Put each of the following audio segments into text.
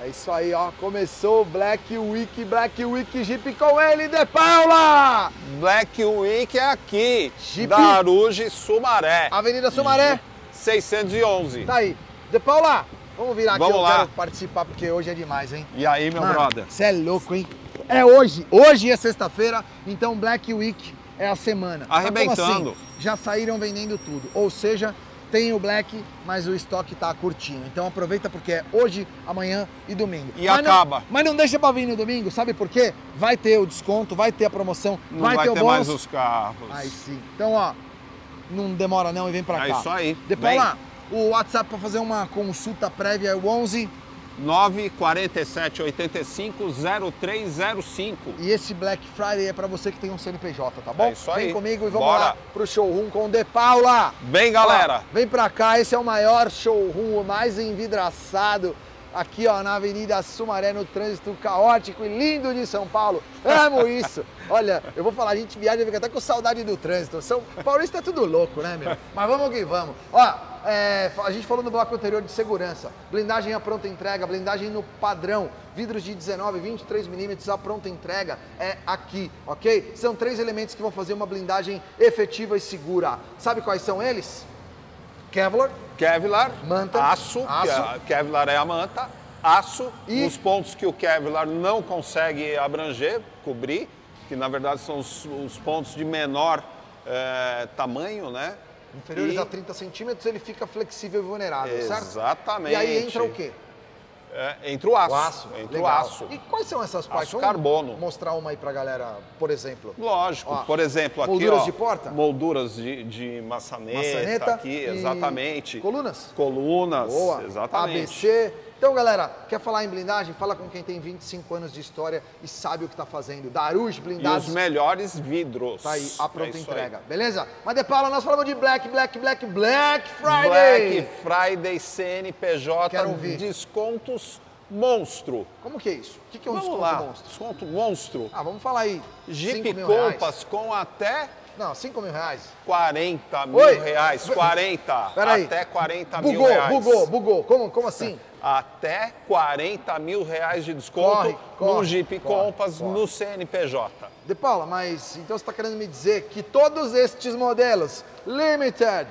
É isso aí, ó. Começou o Black Week Jeep com ele, De Paula! Black Week é aqui, Jeep. Daruge, Sumaré. Avenida Sumaré. 611. Tá aí. De Paula, vamos virar aqui, Vamos lá. Quero participar porque hoje é demais, hein? E aí, meu brother? Você é louco, hein? É hoje. Hoje é sexta-feira, então Black Week é a semana. Arrebentando. Mas como assim? Já saíram vendendo tudo. Ou seja, tem o Black, mas o estoque tá curtinho. Então aproveita porque é hoje, amanhã e domingo. E acaba. Mas não deixa pra vir no domingo, sabe por quê? Vai ter o desconto, vai ter a promoção, Não vai ter o bônus. mais os carros. Aí sim. Então, ó, não demora não e vem pra cá. É isso aí. Depois lá, o WhatsApp pra fazer uma consulta prévia é o 11... 947 85 0305. E esse Black Friday é pra você que tem um CNPJ, tá bom? É isso aí. Vem comigo e vamos Bora. lá pro showroom com o De Paula. Vem, galera. Ó, vem pra cá, esse é o maior showroom, o mais envidraçado aqui, ó, na Avenida Sumaré, no trânsito caótico e lindo de São Paulo. Amo isso. Olha, eu vou falar, a gente viaja, fica até com saudade do trânsito. São Paulista é tudo louco, né, meu? Mas vamos que vamos. Ó, a gente falou no bloco anterior de segurança, blindagem à pronta entrega, blindagem no padrão, vidros de 19, 23 milímetros à pronta entrega é aqui, ok? São 3 elementos que vão fazer uma blindagem efetiva e segura. Sabe quais são eles? Kevlar, Kevlar, manta, aço. Kevlar é a manta, aço, E- nos pontos que o Kevlar não consegue abranger, cobrir, que na verdade são os pontos de menor tamanho, né? inferiores E- a 30 centímetros, ele fica flexível e vulnerável, certo? Exatamente. E aí entra o quê? Entra o aço. O aço. Entra Legal. o aço. E quais são essas partes? Aço carbono. Mostrar uma aí pra galera, por exemplo. Lógico. Ó, Por exemplo, aqui, molduras ó, de porta? molduras de maçaneta, aqui, e exatamente. Colunas? Colunas, Boa. exatamente. ABC. Então, galera, quer falar em blindagem? Fala com quem tem 25 anos de história e sabe o que tá fazendo. Daruge E Blindados. os melhores vidros. Tá aí, a pronta É isso entrega. aí. Beleza? Mas, De Paula, nós falamos de Black Friday. Black Friday CNPJ, Quero ouvir. descontos monstro. Como que é isso? O que é um Vamos desconto lá, monstro? desconto monstro. Ah, vamos falar aí. Jeep 5 mil reais. Compass com até Não, 5 mil reais. 40 mil Oi. reais. 40. Peraí. Até 40 mil reais. Bugou. Como assim? Até 40 mil reais de desconto no Jeep Compass corre. no CNPJ. De Paula, mas então você está querendo me dizer que todos estes modelos Limited,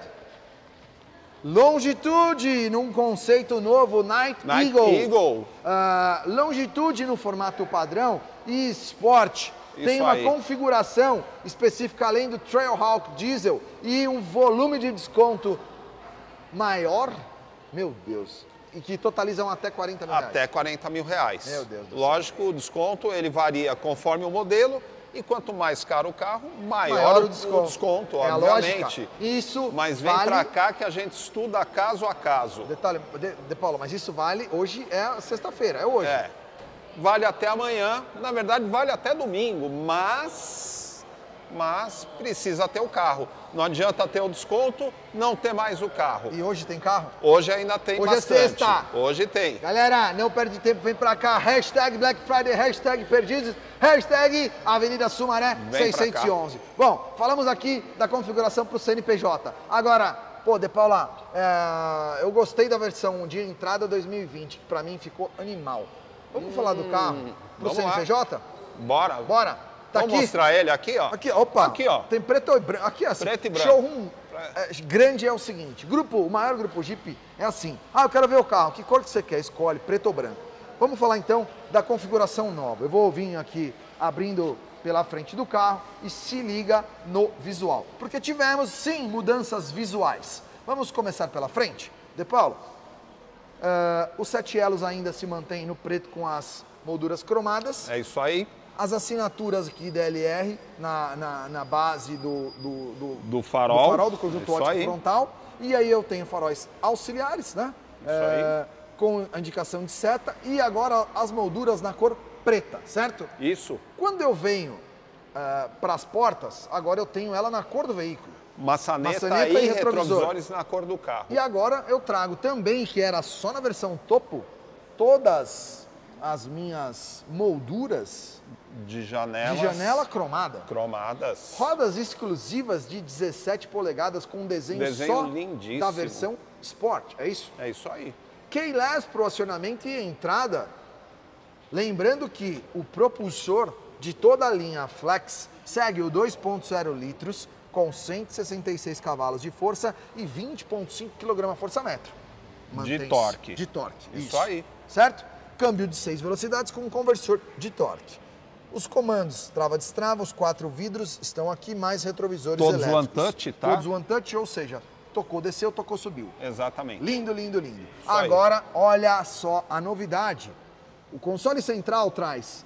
Longitude num conceito novo, Night Eagle, Longitude no formato padrão e Sport, tem Isso uma aí. configuração específica além do Trailhawk Diesel e um volume de desconto maior, meu Deus, e que totalizam até 40 mil reais. Até 40 mil reais. Meu Deus do céu. Lógico, o desconto ele varia conforme o modelo e quanto mais caro o carro, maior o desconto, É a obviamente. lógica. Isso Mas vem vale... pra cá que a gente estuda caso a caso. Detalhe, De Paula, mas isso vale, hoje é sexta-feira, é hoje. É. Vale até amanhã, na verdade vale até domingo, mas precisa ter o carro. Não adianta ter o desconto, não ter mais o carro. E hoje tem carro? Hoje ainda tem Hoje é bastante. sexta. Hoje tem. Galera, não perde tempo, vem pra cá, hashtag Black Friday, hashtag Perdizes, hashtag Avenida Sumaré Vem pra 611. Bom, falamos aqui da configuração pro CNPJ. Agora, pô, De Paula, eu gostei da versão de entrada 2020, que pra mim ficou animal. Vamos falar do carro pro vamos lá. CNPJ? Bora. Bora. Tá Vamos aqui. mostrar ele aqui, ó. Aqui, opa. Aqui, ó. Tem preto e branco. Aqui, assim. Preto e branco. Showroom grande é o seguinte. O maior grupo Jeep é assim. Ah, eu quero ver o carro. Que cor que você quer? Escolhe, preto ou branco. Vamos falar então da configuração nova. Eu vou vir aqui abrindo pela frente do carro e se liga no visual. Porque tivemos, sim, mudanças visuais. Vamos começar pela frente. De Paulo, os 7 elos ainda se mantêm no preto com as molduras cromadas. É isso aí. As assinaturas aqui da LR na base Do farol. do conjunto Isso ótico aí. frontal. E aí eu tenho faróis auxiliares, né? Isso aí. Com a indicação de seta. E agora as molduras na cor preta, certo? Isso. Quando eu venho para as portas, agora eu tenho ela na cor do veículo. Maçaneta e e retrovisor. retrovisores na cor do carro. E agora eu trago também, que era só na versão topo, todas as minhas molduras De janelas. de janela cromada. Cromadas. Rodas exclusivas de 17 polegadas com desenho só lindíssimo. da versão Sport, é isso? É isso aí. Keyless pro acionamento e entrada Lembrando que o propulsor de toda a linha Flex segue o 2.0 litros com 166 cavalos de força e 20,5 kgfm. De torque. De torque, Isso aí. Certo? Câmbio de 6 velocidades com um conversor de torque. Os comandos trava-destrava, os 4 vidros estão aqui, mais retrovisores todos elétricos. Todos one touch, tá? Todos one touch, ou seja, tocou, desceu, tocou, subiu. Exatamente. Lindo, lindo, lindo. Isso Agora, aí. olha só a novidade. O console central traz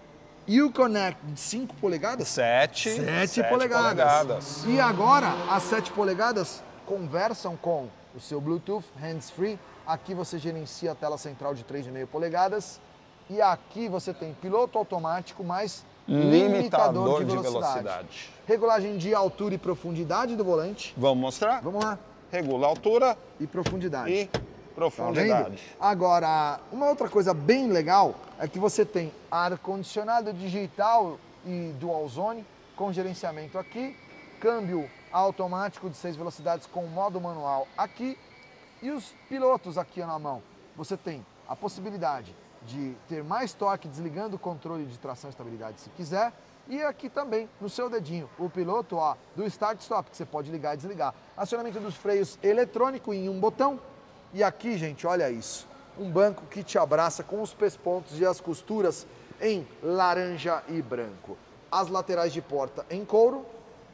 Uconnect de 5 polegadas? 7 polegadas. E agora, as 7 polegadas conversam com o seu Bluetooth hands-free. Aqui você gerencia a tela central de 3,5 polegadas. E aqui você tem piloto automático mais limitador de velocidade. Regulagem de altura e profundidade do volante. Vamos mostrar? Vamos lá. Regula a altura e profundidade. E profundidade. Tá, agora, uma outra coisa bem legal é que você tem ar-condicionado digital e dual zone com gerenciamento aqui, câmbio automático de 6 velocidades com modo manual aqui e os pilotos aqui na mão. Você tem a possibilidade de ter mais torque desligando o controle de tração e estabilidade se quiser. E aqui também, no seu dedinho, o piloto do Start-Stop, que você pode ligar e desligar. Acionamento dos freios eletrônico em um botão. E aqui, gente, olha isso. Um banco que te abraça com os pespontos e as costuras em laranja e branco. As laterais de porta em couro.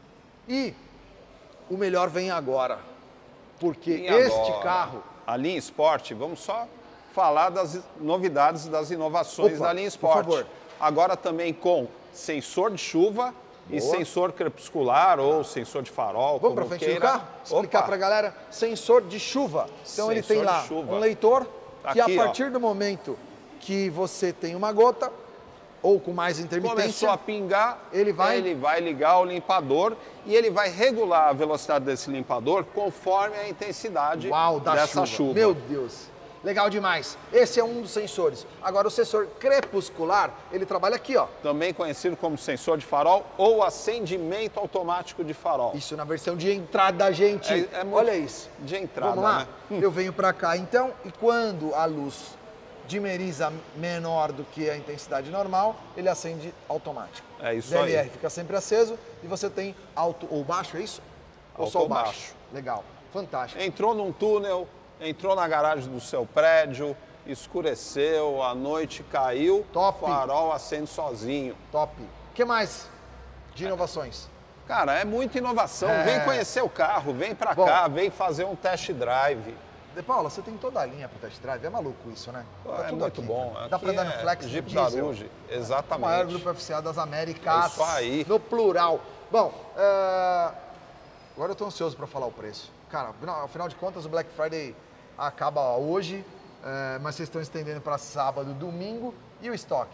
E o melhor vem agora. Porque este carro... A linha Sport, vamos só falar das novidades, das inovações da linha Sport. Por favor. Agora também com sensor de chuva e sensor crepuscular ou sensor de farol. Vamos para frente do carro? Explicar para a galera. Sensor de chuva. Então sensor ele tem lá um leitor que aqui, a partir do momento que você tem uma gota ou com mais intermitência... Começou a pingar, ele vai ligar o limpador e ele vai regular a velocidade desse limpador conforme a intensidade dessa chuva. Meu Deus! Legal demais. Esse é um dos sensores. Agora, o sensor crepuscular, ele trabalha aqui, ó. Também conhecido como sensor de farol ou acendimento automático de farol. Isso na versão de entrada, gente. Olha isso. De entrada, vamos lá? Né? Eu venho para cá, então, e quando a luz dimeriza menor do que a intensidade normal, ele acende automático. É isso DLR aí. fica sempre aceso e você tem alto ou baixo, é isso? Ou alto só ou baixo? Legal. Fantástico. Entrou num túnel... Entrou na garagem do seu prédio, escureceu, a noite caiu, top. O farol acende sozinho. Top. O que mais de inovações? Cara, é muita inovação. Vem conhecer o carro, vem pra cá, vem fazer um test drive. De Paula, você tem toda a linha pro test drive, é maluco isso, né? Tá tudo muito aqui, bom. Dá pra dar no Flex, no Jeep diesel. Daruge, exatamente. O maior grupo oficial das Américas. É isso aí. No plural. Bom, agora eu tô ansioso pra falar o preço. Cara, afinal de contas, o Black Friday acaba hoje, mas vocês estão estendendo para sábado, domingo e o estoque.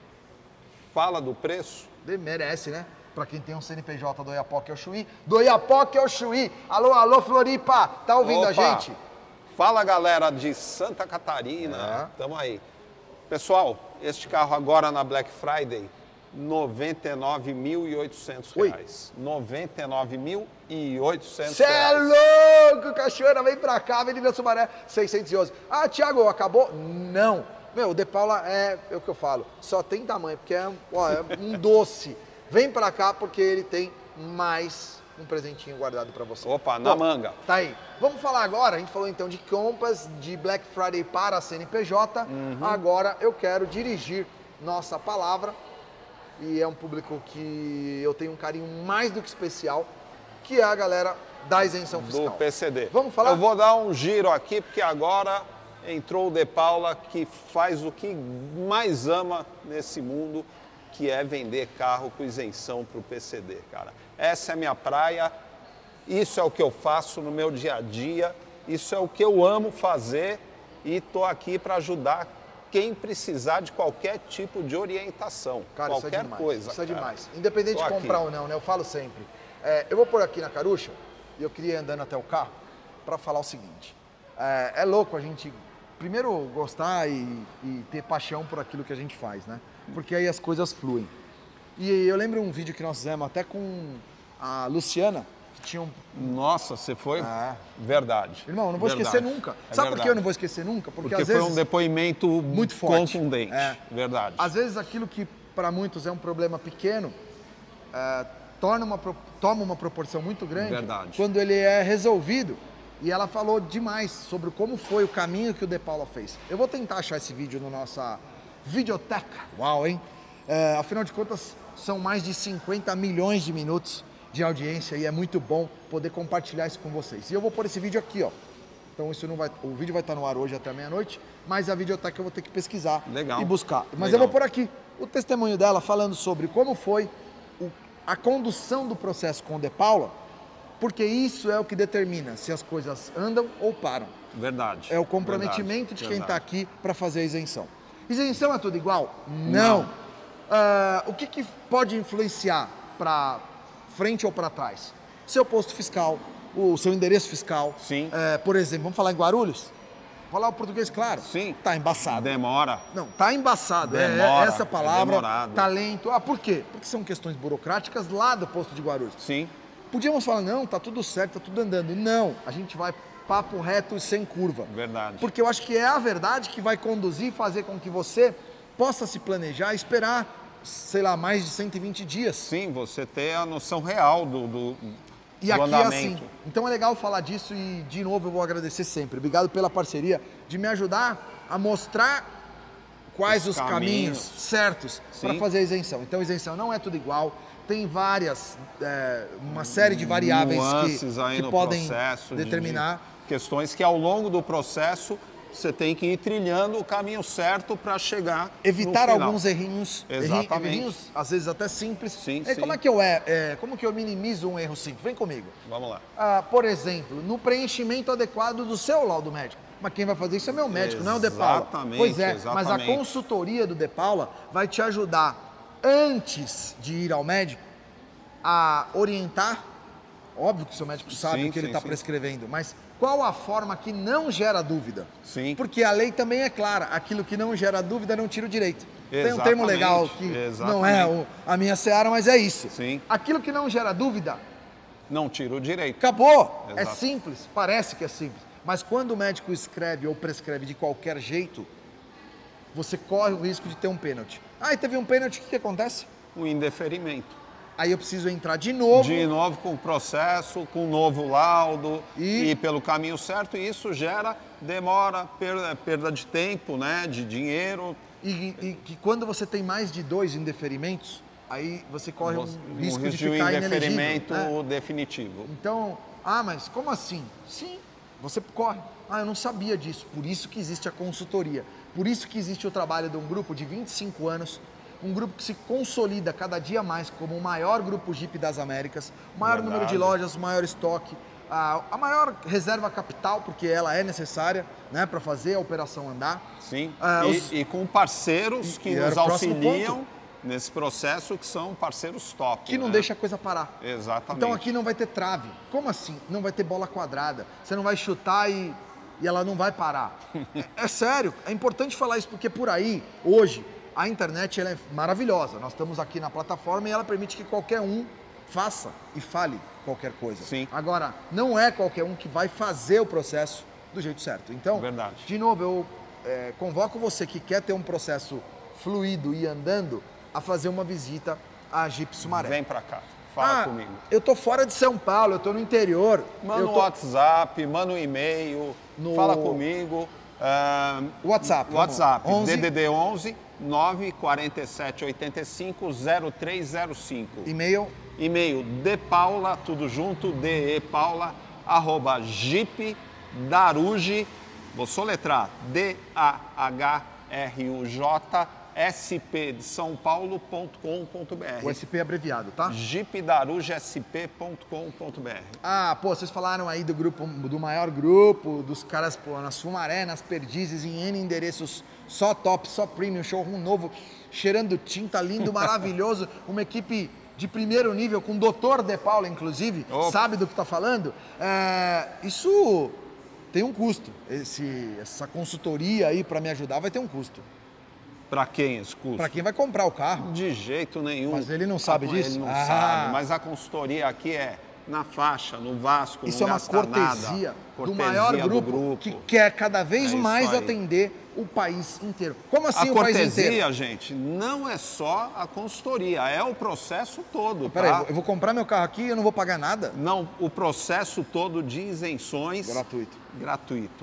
Fala do preço? Merece, né? Para quem tem um CNPJ do Oiapoque ao Chuí. Do Oiapoque ao Chuí. Alô, alô, Floripa. Tá ouvindo a gente? Fala, galera de Santa Catarina. Tamo aí. Pessoal, este carro agora na Black Friday, R$ 99.800. R$ 99.800. Cê é louco, cachorro, vem pra cá, Avenida Sumaré, 611. Ah, Thiago, acabou? Não. Meu, o De Paula é o que eu falo, só tem tamanho, porque é um doce. Vem pra cá porque ele tem mais um presentinho guardado pra você. Opa, na manga. Tá aí. Vamos falar agora, a gente falou então de compras de Black Friday para a CNPJ. Agora eu quero dirigir nossa palavra, e é um público que eu tenho um carinho mais do que especial, que é a galera da isenção fiscal. Do PCD. Vamos falar? Eu vou dar um giro aqui, porque agora entrou o De Paula, que faz o que mais ama nesse mundo, que é vender carro com isenção para o PCD, cara. Essa é a minha praia, isso é o que eu faço no meu dia a dia, isso é o que eu amo fazer e estou aqui para ajudar quem precisar de qualquer tipo de orientação, cara, qualquer isso é demais, coisa. Isso é demais. Independente de comprar ou não, né? Eu falo sempre. Eu vou pôr aqui na carucha, e eu queria ir andando até o carro, para falar o seguinte. É louco a gente, primeiro, gostar e ter paixão por aquilo que a gente faz, né? Porque aí as coisas fluem. E eu lembro um vídeo que nós fizemos até com a Luciana, que tinha um... Nossa, você foi... Verdade. Irmão, eu não vou esquecer nunca. Sabe por que eu não vou esquecer nunca? Porque às foi vezes, um depoimento muito forte. contundente. Verdade. Às vezes aquilo que para muitos é um problema pequeno, toma uma proporção muito grande. Verdade. Quando ele é resolvido. E ela falou demais sobre como foi o caminho que o De Paula fez. Eu vou tentar achar esse vídeo na nossa videoteca. Uau, hein? Afinal de contas, são mais de 50 milhões de minutos de audiência e é muito bom poder compartilhar isso com vocês. E eu vou pôr esse vídeo aqui, ó. Então isso não vai, o vídeo vai estar no ar hoje até meia-noite, mas a videoteca eu vou ter que pesquisar e buscar. Mas eu vou pôr aqui o testemunho dela falando sobre como foi a condução do processo com o De Paula, porque isso é o que determina se as coisas andam ou param. Verdade. É o comprometimento de quem está aqui para fazer a isenção. Isenção é tudo igual? Não. O que pode influenciar para frente ou para trás? Seu posto fiscal, o seu endereço fiscal. Sim. Por exemplo, vamos falar em Guarulhos? Falar o português claro. Sim. Tá embaçado. Demora. Não, tá embaçado. Demora. Essa palavra, demorado. talento. Por quê? Porque são questões burocráticas lá do posto de Guarulhos. Sim. Podíamos falar, não, tá tudo certo, tá tudo andando. Não, a gente vai papo reto e sem curva. Verdade. Porque eu acho que é a verdade que vai conduzir e fazer com que você possa se planejar e esperar, sei lá, mais de 120 dias. Sim, você ter a noção real do E aqui andamento. é assim. Então é legal falar disso e, de novo, eu vou agradecer sempre. Obrigado pela parceria de me ajudar a mostrar quais os caminhos certos para fazer a isenção. Então, a isenção não é tudo igual. Tem várias, uma série de variáveis que podem determinar. Questões que ao longo do processo você tem que ir trilhando o caminho certo para chegar evitar no final. alguns errinhos. Exatamente. Errinhos, às vezes até simples. Sim, Como como que eu minimizo um erro simples? Vem comigo. Vamos lá. Por exemplo, no preenchimento adequado do seu laudo médico. Mas quem vai fazer isso é meu médico, não é o De Paula. Exatamente. Pois é, mas a consultoria do De Paula vai te ajudar, antes de ir ao médico, a orientar. Óbvio que o seu médico sabe o que ele está prescrevendo, mas qual a forma que não gera dúvida? Sim. Porque a lei também é clara, aquilo que não gera dúvida não tira o direito. Exatamente. Tem um termo legal que não é a minha seara, mas é isso. Sim. Aquilo que não gera dúvida... não tira o direito. Acabou. Exato. É simples, parece que é simples. Mas quando o médico escreve ou prescreve de qualquer jeito, você corre o risco de ter um pênalti. E teve um pênalti, o que acontece? O indeferimento. Aí eu preciso entrar de novo. De novo com o processo, com um novo laudo, e pelo caminho certo, e isso gera demora, perda de tempo, né, de dinheiro. E que quando você tem mais de 2 indeferimentos, aí você corre um risco de ficar um inelegível. Indeferimento definitivo. Então, mas como assim? Sim, você corre. Eu não sabia disso. Por isso que existe a consultoria. Por isso que existe o trabalho de um grupo de 25 anos, um grupo que se consolida cada dia mais como o maior grupo Jeep das Américas, o maior número de lojas, o maior estoque, a maior reserva capital, porque ela é necessária, né, para fazer a operação andar. Sim, e com parceiros que nos auxiliam nesse processo, que são parceiros top. Que não deixa a coisa parar. Exatamente. Então aqui não vai ter trave. Como assim? Não vai ter bola quadrada. Você não vai chutar e ela não vai parar. É sério, é importante falar isso, porque por aí, hoje, a internet ela é maravilhosa. Nós estamos aqui na plataforma e ela permite que qualquer um faça e fale qualquer coisa. Sim. Agora, não é qualquer um que vai fazer o processo do jeito certo. Então, de novo, eu convoco você que quer ter um processo fluido e andando a fazer uma visita à Jeep Sumaré. Vem pra cá, fala comigo. Eu tô fora de São Paulo, eu tô no interior. Manda um WhatsApp, manda um e-mail, fala comigo. WhatsApp. 11, DDD 11 947 85 0305. E-mail depaula, tudo junto, depaula, @ jeepdaruj, vou soletrar, DAHRUJ, SP de São Paulo.com.br. O SP é abreviado, tá? jeepdarujsp.com.br. Vocês falaram aí do grupo, do maior grupo, dos caras na Sumaré, nas Perdizes, em N endereços, só top, só premium, showroom novo, cheirando tinta, lindo, maravilhoso, uma equipe de primeiro nível, com o Dr. De Paula, inclusive, sabe do que está falando. Isso tem um custo. Essa consultoria aí para me ajudar vai ter um custo. Para quem esse custo? Para quem vai comprar o carro. De jeito nenhum. Mas ele não sabe disso? Ele não sabe, mas a consultoria aqui é na faixa, no Vasco, Isso não é uma gasta cortesia, nada. do maior grupo, que quer cada vez isso mais aí. atender o país inteiro. Como assim A o país inteiro? cortesia, gente, não é só a consultoria, é o processo todo, Peraí, tá? eu vou comprar meu carro aqui e eu não vou pagar nada? Não, o processo todo de isenções... Gratuito. Gratuito.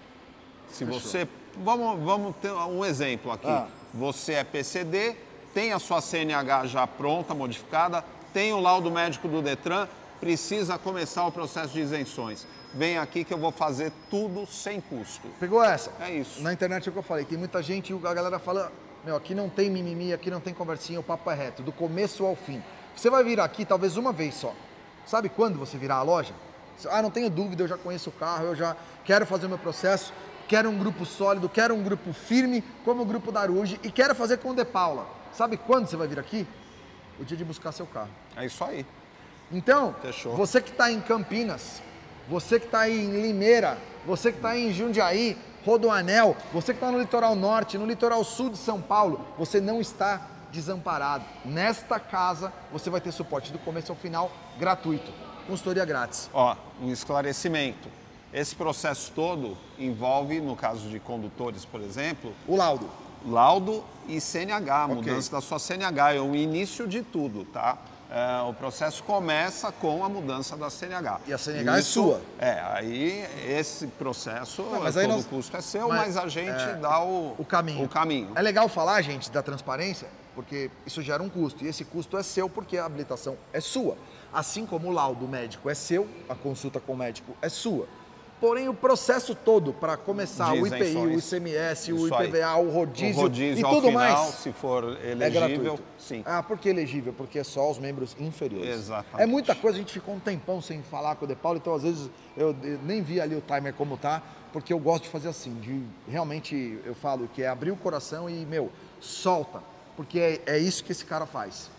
Se Fechou. você... Vamos ter um exemplo aqui. Você é PCD, tem a sua CNH já pronta, modificada, tem o laudo médico do Detran, precisa começar o processo de isenções. Vem aqui que eu vou fazer tudo sem custo. Pegou essa? É isso. Na internet é o que eu falei. Tem muita gente, a galera fala, meu, aqui não tem mimimi, aqui não tem conversinha, o papo é reto, do começo ao fim. Você vai vir aqui talvez uma vez só. Sabe quando você virar a loja? Ah, não tenho dúvida, eu já conheço o carro, eu já quero fazer o meu processo, quero um grupo sólido, quero um grupo firme, como o grupo Daruge, e quero fazer com o De Paula. Sabe quando você vai vir aqui? O dia de buscar seu carro. É isso aí. Então, Fechou. você que está em Campinas, você que está aí em Limeira, você que está aí em Jundiaí, Rodoanel, você que está no litoral norte, no litoral sul de São Paulo, você não está desamparado. Nesta casa, você vai ter suporte do começo ao final, gratuito. Consultoria grátis. Ó, um esclarecimento. Esse processo todo envolve, no caso de condutores, por exemplo, O laudo. laudo e CNH, mudança da sua CNH, é o início de tudo, tá? O processo começa com a mudança da CNH. E a CNH é sua. Aí esse processo, Mas todo aí o custo é seu, mas a gente dá o caminho. o caminho. É legal falar, gente, da transparência, porque isso gera um custo. E esse custo é seu porque a habilitação é sua. Assim como o laudo médico é seu, a consulta com o médico é sua. Porém, o processo todo para começar De o IPI, o isenções. ICMS, o Isso aí. IPVA, o rodízio, e ao tudo final, mais, se for é elegível, gratuito. sim. Ah, por que elegível? Porque é só os membros inferiores. Exatamente. É muita coisa, a gente ficou um tempão sem falar com o De Paula, então às vezes eu nem vi ali o timer como tá, porque eu gosto de fazer assim, de realmente, eu falo que é abrir o coração e, meu, solta, porque é isso que esse cara faz.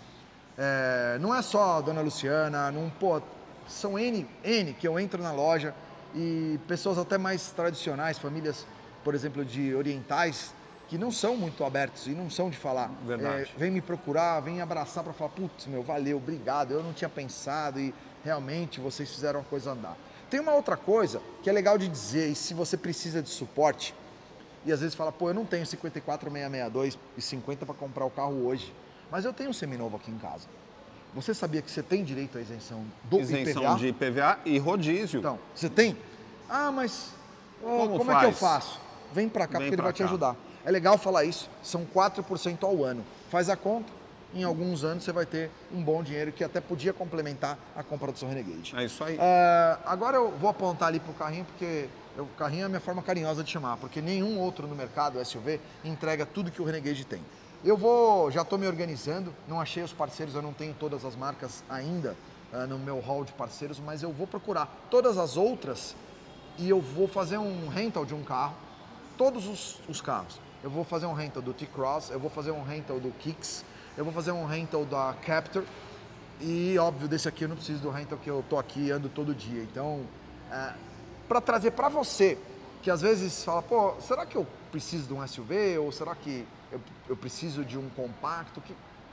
Não é só a dona Luciana, são N que eu entro na loja e pessoas até mais tradicionais, famílias, por exemplo, de orientais, que não são muito abertos e não são de falar. Verdade. Vem me procurar, vem abraçar para falar, putz, meu, valeu, obrigado, eu não tinha pensado e realmente vocês fizeram a coisa andar. Tem uma outra coisa que é legal de dizer, e se você precisa de suporte, e às vezes fala, pô, eu não tenho 54.662 e 50 para comprar o carro hoje, mas eu tenho um seminovo aqui em casa. Você sabia que você tem direito à isenção do Isenção IPVA? de IPVA e rodízio. Então, você tem? Ah, mas como é que eu faço? Vem para cá porque ele vai te ajudar. É legal falar isso, são 4% ao ano. Faz a conta, em alguns anos você vai ter um bom dinheiro que até podia complementar a compra do seu Renegade. É isso aí. Agora eu vou apontar ali pro carrinho, porque o carrinho é a minha forma carinhosa de chamar, porque nenhum outro no mercado SUV entrega tudo que o Renegade tem. Já estou me organizando, não achei os parceiros, eu não tenho todas as marcas ainda no meu hall de parceiros, mas eu vou procurar todas as outras e eu vou fazer um rental de um carro, todos os carros. Eu vou fazer um rental do T-Cross, eu vou fazer um rental do Kicks, eu vou fazer um rental da Captur e, óbvio, desse aqui eu não preciso do rental que eu tô aqui e ando todo dia. Então, para trazer para você, que às vezes fala, pô, será que eu preciso de um SUV ou será que eu preciso de um compacto?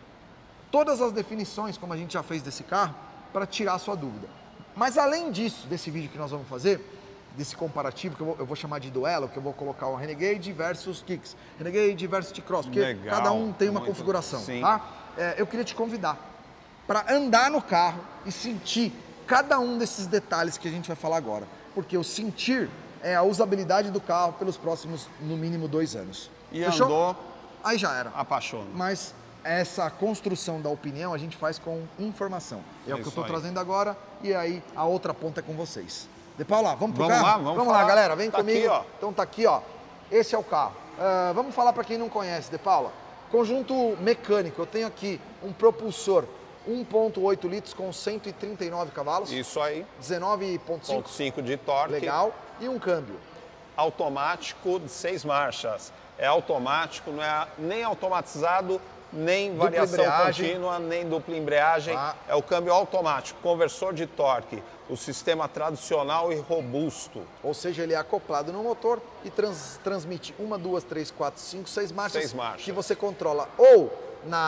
Todas as definições, como a gente já fez desse carro, para tirar a sua dúvida. Mas além disso, desse vídeo que nós vamos fazer, desse comparativo, que eu vou chamar de duelo, que eu vou colocar o Renegade versus Kicks, Renegade versus T-Cross, porque Legal, cada um tem uma configuração, sim. tá? Eu queria te convidar para andar no carro e sentir cada um desses detalhes que a gente vai falar agora, porque o sentir é a usabilidade do carro pelos próximos, no mínimo, 2 anos. E Fechou? andou, Aí já era. apaixona. Mas essa construção da opinião a gente faz com informação. É o que eu estou trazendo agora e aí a outra ponta é com vocês. De Paula, vamos pro carro? Vamos lá, galera, vem tá comigo. Aqui, ó. Então tá aqui, ó. Esse é o carro. Vamos falar para quem não conhece, De Paula. Conjunto mecânico. Eu tenho aqui um propulsor 1.8 litros com 139 cavalos. Isso aí. 19.5. 5 de torque. Legal. E um câmbio. Automático de 6 marchas. É automático, não é nem automatizado, nem variação contínua, nem dupla embreagem. É o câmbio automático, conversor de torque, o sistema tradicional e robusto. Ou seja, ele é acoplado no motor e transmite 1, 2, 3, 4, 5, 6 marchas. 6 marchas. Que você controla ou na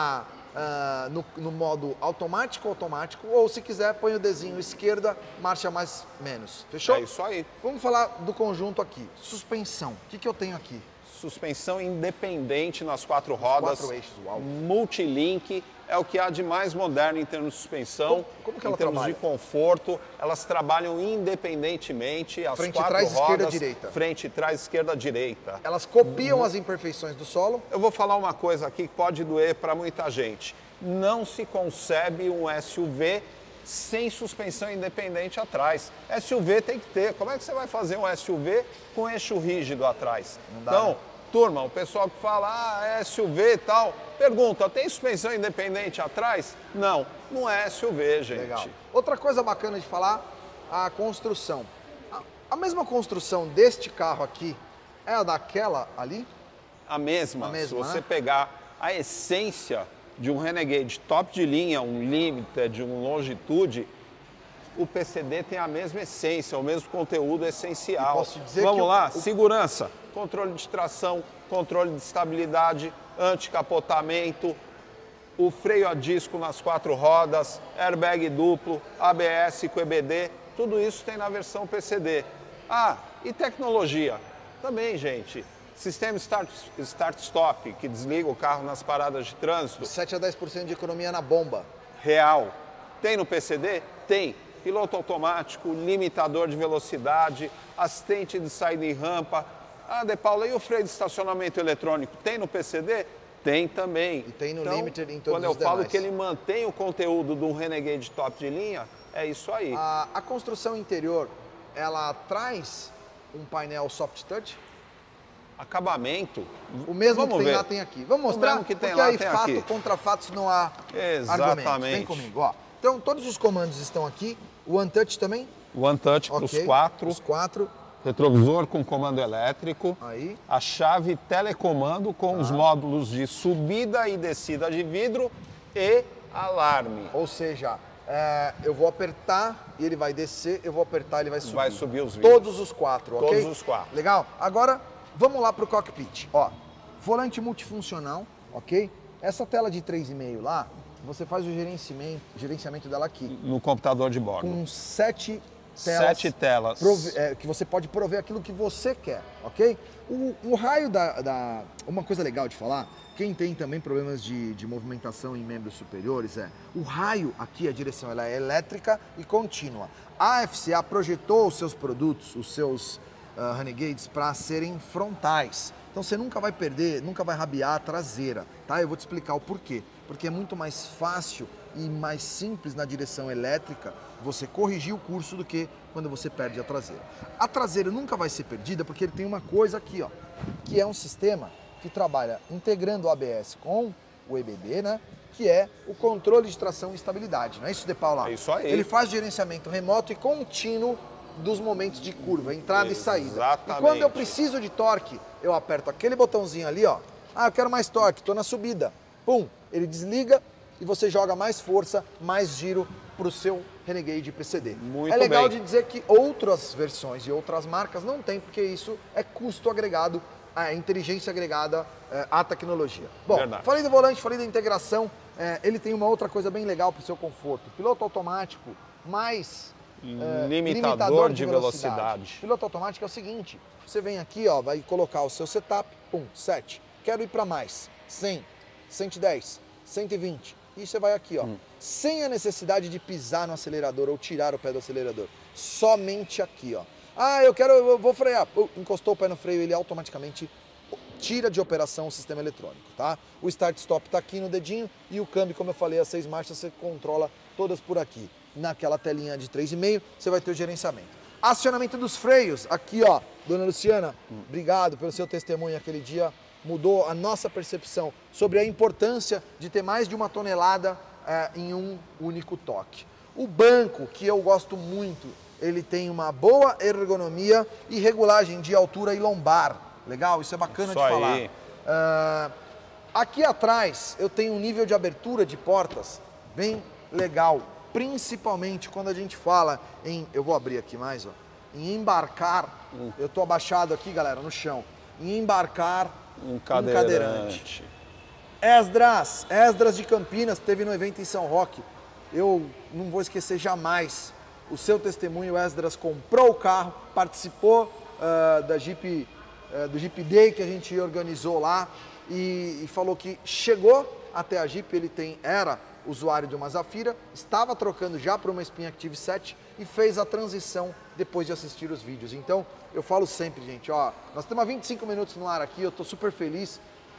no modo automático, ou se quiser, põe o dedinho esquerda, marcha mais, menos. Fechou? É isso aí. Vamos falar do conjunto aqui. Suspensão. O que eu tenho aqui? Suspensão independente nas 4 rodas. 4 eixos, uau. Multilink, é o que há de mais moderno em termos de suspensão, como que em ela termos trabalha? de conforto. Elas trabalham independentemente, as Frente, 4 trás, rodas, esquerda, direita. frente, trás, esquerda, direita. Elas copiam as imperfeições do solo. Eu vou falar uma coisa aqui que pode doer para muita gente. Não se concebe um SUV sem suspensão independente atrás. SUV tem que ter. Como é que você vai fazer um SUV com eixo rígido atrás? Não dá, Então, né? turma, o pessoal que fala, é SUV e tal, pergunta, tem suspensão independente atrás? Não, não é SUV, gente. Legal. Outra coisa bacana de falar, a construção. A mesma construção deste carro aqui é a daquela ali? A mesma. A mesma, se você né? pegar a essência de um Renegade top de linha, um Limited, um Longitude, o PCD tem a mesma essência, o mesmo conteúdo essencial. E posso te dizer Vamos que lá, segurança, controle de tração, controle de estabilidade, anticapotamento, o freio a disco nas 4 rodas, airbag duplo, ABS com EBD, tudo isso tem na versão PCD. Ah, e tecnologia? Também, gente. Sistema Start-Stop, que desliga o carro nas paradas de trânsito. 7 a 10% de economia na bomba. Real. Tem no PCD? Tem. Piloto automático, limitador de velocidade, assistente de saída em rampa. Ah, De Paula, e o freio de estacionamento eletrônico? Tem no PCD? Tem também. E tem no Então, Limited em todos quando eu os falo demais. que ele mantém o conteúdo do Renegade top de linha, é isso aí. A construção interior, ela traz um painel soft touch? Acabamento. O mesmo Vamos que tem ver. lá tem aqui. Vamos mostrar? mesmo que tem porque lá aí tem fato aqui. contra fatos não há Exatamente. argumentos. Vem comigo, ó. Então, todos os comandos estão aqui. O One Touch também? One Touch para os Ok. 4. Os 4. Retrovisor com comando elétrico. Aí. A chave telecomando com os módulos de subida e descida de vidro e alarme. Ou seja, eu vou apertar e ele vai descer, eu vou apertar e ele vai subir. Vai subir os vidros. Todos os 4, ok? Todos os 4. Legal? Agora, vamos lá para o cockpit. Ó, volante multifuncional, ok? Essa tela de 3,5 lá, você faz o gerenciamento dela aqui. No computador de bordo. Com 7 telas. 7 telas. Que você pode prover aquilo que você quer, ok? O raio Uma coisa legal de falar, quem tem também problemas de movimentação em membros superiores, o raio aqui, a direção, ela é elétrica e contínua. A FCA projetou os seus produtos, os seus Renegades, para serem frontais. Então você nunca vai perder, nunca vai rabiar a traseira, tá? Eu vou te explicar o porquê. Porque é muito mais fácil e mais simples na direção elétrica você corrigir o curso do que quando você perde a traseira. A traseira nunca vai ser perdida porque ele tem uma coisa aqui, ó, que é um sistema que trabalha integrando o ABS com o EBD, né? Que é o controle de tração e estabilidade, não é isso, De Paula? É isso aí. Ele faz gerenciamento remoto e contínuo dos momentos de curva, entrada e saída. Exatamente. E quando eu preciso de torque, eu aperto aquele botãozinho ali, ó. Ah, eu quero mais torque, tô na subida. Pum, ele desliga e você joga mais força, mais giro para o seu Renegade PCD. Muito é legal bem. de dizer que outras versões e outras marcas não tem, porque isso é custo agregado, a inteligência agregada à tecnologia. Bom, Verdade. falei do volante, falei da integração, ele tem uma outra coisa bem legal para o seu conforto. Piloto automático, mais limitador de velocidade. Piloto automático é o seguinte, você vem aqui, ó, vai colocar o seu setup, pum, 7. Quero ir para mais, 100, 110, 120. E você vai aqui, ó, sem a necessidade de pisar no acelerador ou tirar o pé do acelerador. Somente aqui, ó. Ah, eu vou frear. Encostou o pé no freio, ele automaticamente tira de operação o sistema eletrônico, tá? O start-stop tá aqui no dedinho e o câmbio, como eu falei, as 6 marchas você controla todas por aqui. Naquela telinha de 3,5, você vai ter o gerenciamento. Acionamento dos freios, aqui, ó, dona Luciana, obrigado pelo seu testemunho aquele dia. Mudou a nossa percepção sobre a importância de ter mais de 1 tonelada em um único toque. O banco, que eu gosto muito, ele tem uma boa ergonomia e regulagem de altura e lombar. Legal? Isso é bacana Isso de aí. falar. Aqui atrás eu tenho um nível de abertura de portas bem legal, principalmente quando a gente fala em, eu vou abrir aqui mais, ó, em embarcar, eu tô abaixado aqui, galera, no chão, em embarcar Um cadeirante. Esdras de Campinas, teve no evento em São Roque. Eu não vou esquecer jamais o seu testemunho. O Esdras comprou o carro, participou do Jeep Day que a gente organizou lá e falou que chegou até a Jeep. Ele era usuário de uma Zafira, estava trocando já para uma Spin Active 7 e fez a transição depois de assistir os vídeos. Então, eu falo sempre, gente, ó, nós estamos há 25 minutos no ar aqui, eu estou super feliz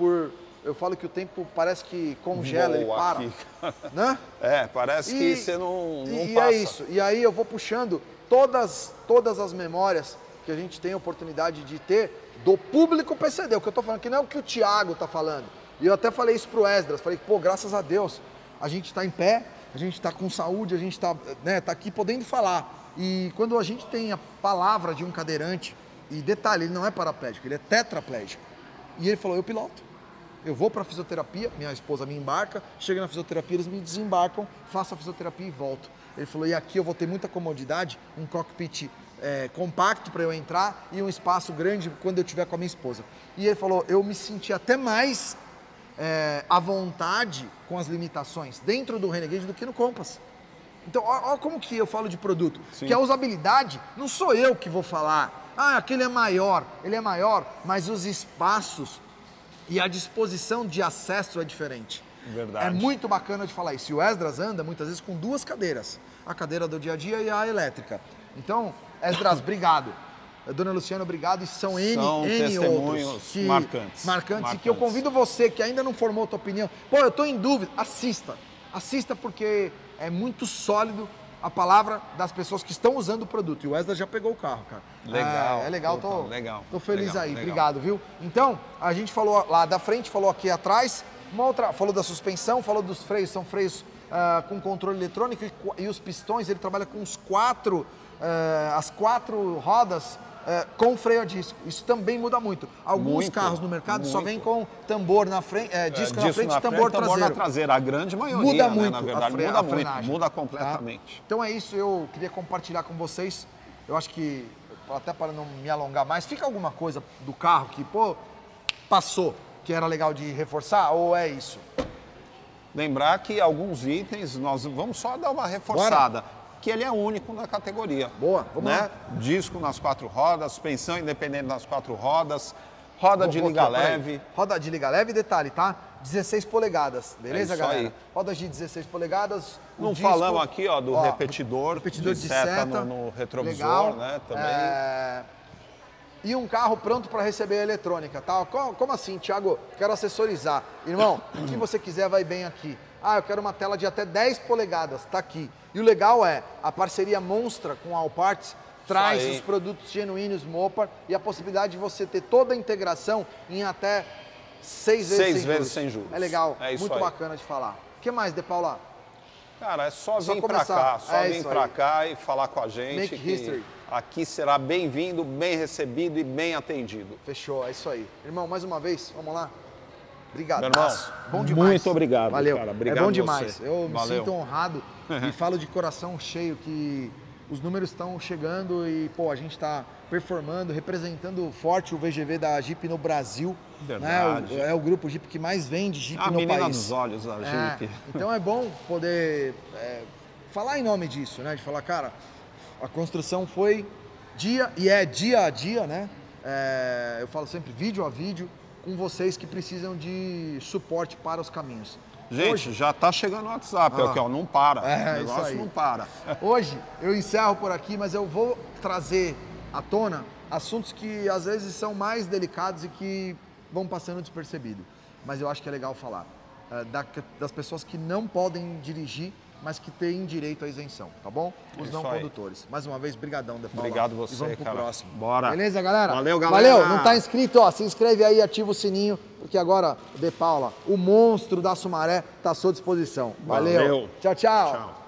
eu falo que o tempo parece que congela, ele para, né? Parece que você não e passa. É isso, e aí eu vou puxando todas as memórias que a gente tem a oportunidade de ter do público PCD, o que eu estou falando aqui não é o que o Thiago está falando, e eu até falei isso pro Esdras, falei, pô, graças a Deus, a gente está em pé, a gente está com saúde, a gente está tá aqui podendo falar. E quando a gente tem a palavra de um cadeirante, e detalhe, ele não é paraplégico, ele é tetraplégico. E ele falou, eu piloto, eu vou para a fisioterapia, minha esposa me embarca, chega na fisioterapia, eles me desembarcam, faço a fisioterapia e volto. Ele falou, e aqui eu vou ter muita comodidade, um cockpit compacto para eu entrar e um espaço grande quando eu estiver com a minha esposa. E ele falou, eu me senti até mais à vontade com as limitações dentro do Renegade do que no Compass. Então, olha como que eu falo de produto. Sim. Que a usabilidade, não sou eu que vou falar, aquele ele é maior, mas os espaços e a disposição de acesso é diferente. Verdade. É muito bacana de falar isso. E o Esdras anda muitas vezes com duas cadeiras, a cadeira do dia a dia e a elétrica. Então, Esdras, obrigado. Dona Luciana, obrigado. E são N outros marcantes. E que eu convido você que ainda não formou a tua opinião. Pô, eu tô em dúvida. Assista porque é muito sólido a palavra das pessoas que estão usando o produto. E o Esdras já pegou o carro, cara. Legal. É legal, legal. Tô feliz legal, aí. legal. Obrigado, viu? Então, a gente falou lá da frente, falou aqui atrás, falou da suspensão, falou dos freios, são freios com controle eletrônico e os pistões, ele trabalha com as 4 rodas com freio a disco. Isso também muda muito. Alguns carros no mercado só vem com tambor na frente, disco na frente e tambor traseiro. Na traseira. A grande maioria, muda muito, na verdade, muda completamente. Tá? Então é isso, eu queria compartilhar com vocês. Eu acho que, até para não me alongar mais, fica alguma coisa do carro que, pô, passou, que era legal de reforçar, ou é isso? Lembrar que alguns itens, nós vamos só dar uma reforçada. Bora. Que ele é único na categoria. Boa, vamos lá. Disco nas 4 rodas, suspensão independente nas 4 rodas, roda de liga leve. Roda de liga leve, detalhe, tá? 16 polegadas, beleza, galera? Aí. Rodas de 16 polegadas. Não falamos aqui, ó, do repetidor de seta no retrovisor, legal. Né? Também. E um carro pronto para receber a eletrônica, tá? Como assim, Thiago? Quero assessorizar. Irmão, o que você quiser vai bem aqui. Eu quero uma tela de até 10 polegadas, tá aqui. E o legal é, a parceria Monstra com a Allparts traz os produtos genuínos Mopar e a possibilidade de você ter toda a integração em até 6 vezes sem juros. É legal, muito bacana de falar. O que mais, De Paula? Cara, é só vir pra cá, vir pra cá e falar com a gente. Make history. Aqui será bem-vindo, bem recebido e bem atendido. Fechou, é isso aí. Irmão, mais uma vez, vamos lá? Obrigado. Meu irmão, bom demais. Muito obrigado, valeu. Cara. Obrigado é bom demais. Você. Eu me sinto honrado e falo de coração cheio que os números estão chegando e, pô, a gente está performando, representando forte o VGV da Jeep no Brasil. Verdade. Né? É o grupo Jeep que mais vende Jeep no país. A menina dos olhos da Jeep. Então é bom poder falar em nome disso, né? De falar, cara, a construção foi dia a dia, né? Eu falo sempre vídeo a vídeo, com vocês que precisam de suporte para os caminhos. Gente, hoje, já está chegando o WhatsApp, aqui, ó, não para, o negócio não para. Hoje eu encerro por aqui, mas eu vou trazer à tona assuntos que às vezes são mais delicados e que vão passando despercebido. Mas eu acho que é legal falar das pessoas que não podem dirigir, mas que têm direito à isenção, tá bom? Os não condutores. Mais uma vez, brigadão, De Paula. Obrigado você, e vamos pro próximo. Bora. Beleza, galera? Valeu, galera. Valeu. Não tá inscrito, ó, se inscreve aí, ativa o sininho, porque agora, De Paula, o monstro da Sumaré, tá à sua disposição. Valeu. Valeu. Tchau, tchau. Tchau.